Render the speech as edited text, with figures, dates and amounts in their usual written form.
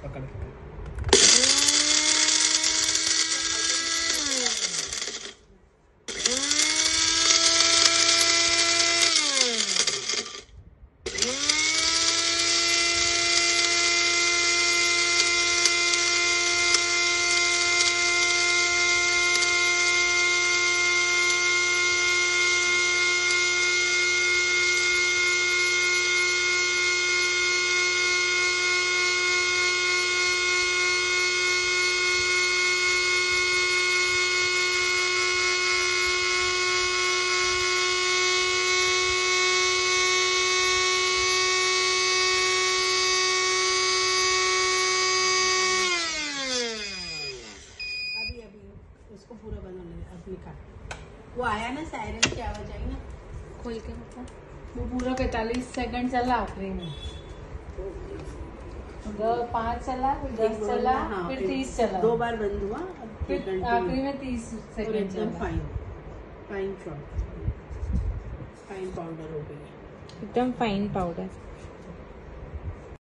पकड़ के। उसको पूरा बनाने अब निकाल। वो आया ना सायरन की आवाज आई ना, खोल के रखो। वो पूरा 45 सेकंड चला आखिरी में, 5 चला, फिर 10 चला, फिर 30 चला, 2 बार बंद हुआ, फिर आखिरी में 30 सेकंड चला। Fine fine shot, fine powder हो गई, एकदम फाइन पाउडर।